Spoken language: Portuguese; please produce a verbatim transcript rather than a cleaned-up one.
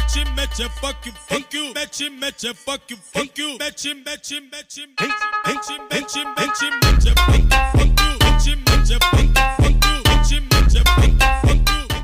mete, mete, fuck you, fuck you, mete, mete, fuck you, fuck you, mete, mete, mete, mete, mete, mete, mete, fuck you, fuck you, mete,